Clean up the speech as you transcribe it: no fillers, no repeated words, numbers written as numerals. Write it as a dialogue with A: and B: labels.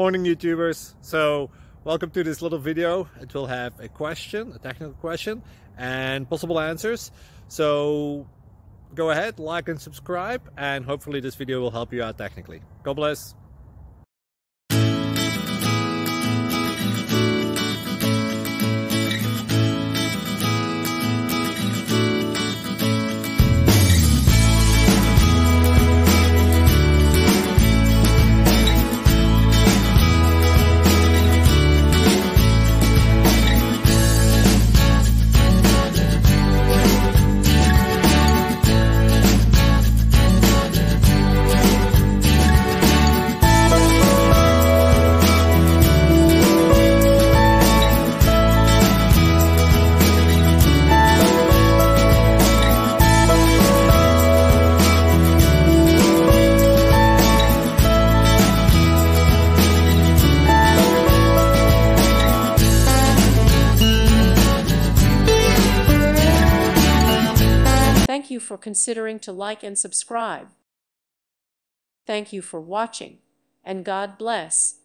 A: Morning YouTubers. So welcome to this little video. It will have a question, a technical question, and possible answers. So go ahead, like and subscribe, and hopefully this video will help you out technically. God bless.
B: Thank you for considering to like and subscribe. Thank you for watching, and God bless.